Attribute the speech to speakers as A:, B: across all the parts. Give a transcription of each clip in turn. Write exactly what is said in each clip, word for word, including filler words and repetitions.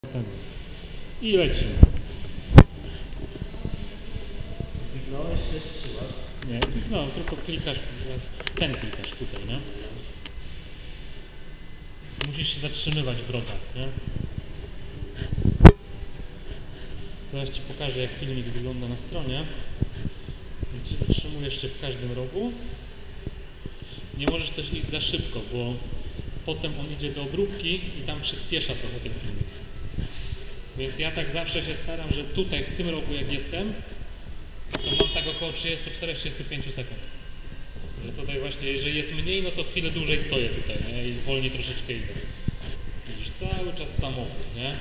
A: I leci.
B: Kliknąłeś, się strzymasz?
A: Nie, no tylko klikasz, ten klikasz tutaj, nie? Musisz się zatrzymywać w rogach, nie? Teraz Ci pokażę, jak filmik wygląda na stronie. Gdzie zatrzymujesz się w każdym rogu. Nie możesz też iść za szybko, bo potem on idzie do obróbki i tam przyspiesza trochę ten filmik. Więc ja tak zawsze się staram, że tutaj, w tym rogu jak jestem, to mam tak około trzydzieści cztery do trzydziestu pięciu sekund. Że tutaj właśnie, jeżeli jest mniej, no to chwilę dłużej stoję tutaj, nie? I wolniej troszeczkę idę. Widzisz, cały czas samochód, nie?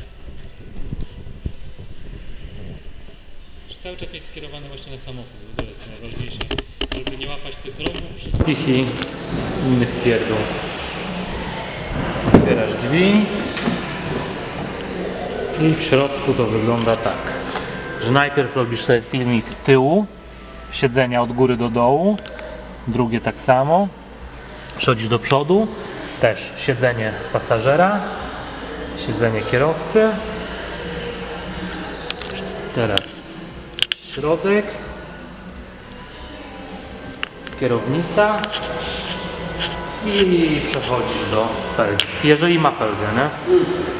A: Cały czas mieć skierowany właśnie na samochód, bo to jest najważniejsze, żeby nie łapać tych rogów, wszystkich i innych pierdół. Otwierasz drzwi i w środku to wygląda tak, że najpierw robisz sobie filmik tyłu, siedzenia od góry do dołu, drugie tak samo, przechodzisz do przodu, też siedzenie pasażera, siedzenie kierowcy, teraz środek, kierownica i przechodzisz do felgi, jeżeli ma felgę, nie?